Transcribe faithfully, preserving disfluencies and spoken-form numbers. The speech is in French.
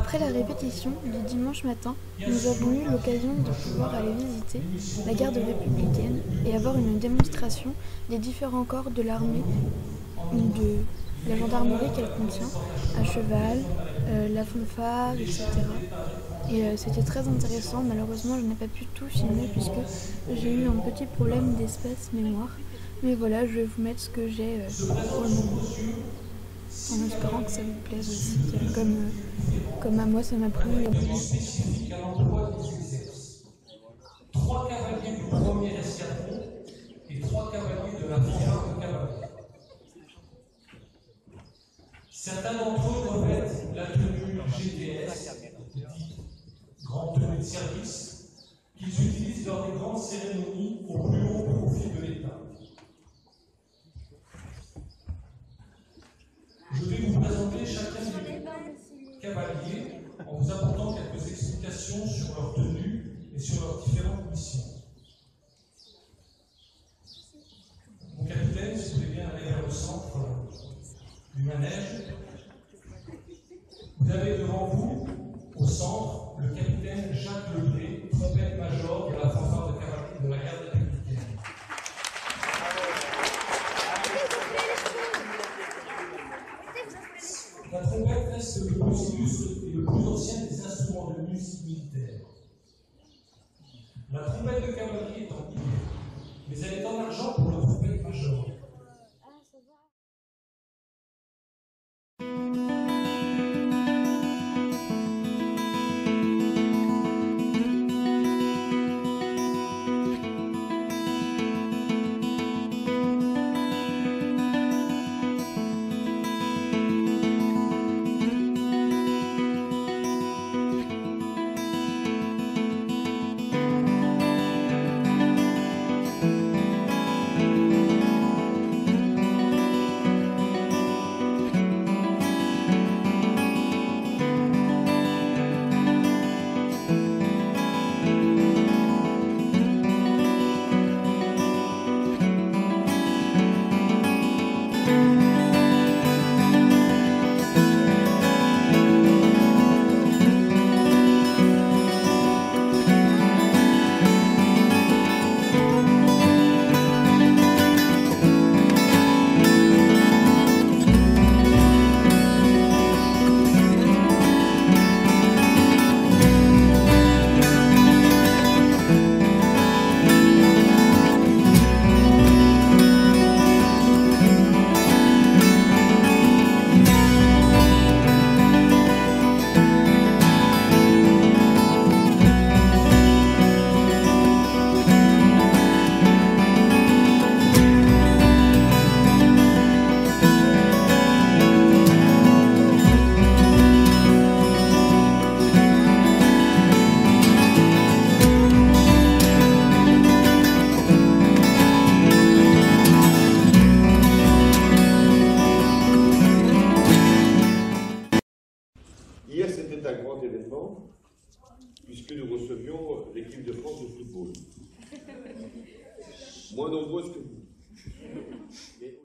Après la répétition du dimanche matin, nous avons eu l'occasion de pouvoir aller visiter la garde républicaine et avoir une démonstration des différents corps de l'armée, de la gendarmerie qu'elle contient, à cheval, euh, la fanfare, et cetera. Et euh, c'était très intéressant. Malheureusement, je n'ai pas pu tout filmer puisque j'ai eu un petit problème d'espace mémoire. Mais voilà, je vais vous mettre ce que j'ai euh, pour le moment. En espérant que ça vous plaise aussi, comme, euh, comme à moi ça m'a plu. Spécifique à l'emploi des exerces. Trois cavaliers du premier escadron et trois cavaliers de la brigade de cavalerie. Certains d'entre eux revêtent la tenue G T S, dite grande tenue de service, qu'ils utilisent lors des grandes cérémonies au plus haut profit de l'État. Je vais vous présenter chacun des cavaliers en vous apportant quelques explications sur leur tenue et sur leurs différentes missions. Mon capitaine, si vous voulez bien aller vers le centre du manège, vous avez devant vous, au centre, le capitaine Jacques Lebré, trompette-major de la fanfare de cavalerie de la garde républicaine. La trompette reste le plus illustre et le plus ancien des instruments de musique militaire. La trompette de cavalerie est en cuivre, mais elle est en argent pour le trompette-major. Hier, c'était un grand événement, puisque nous recevions l'équipe de France de football. Moins nombreuses que vous.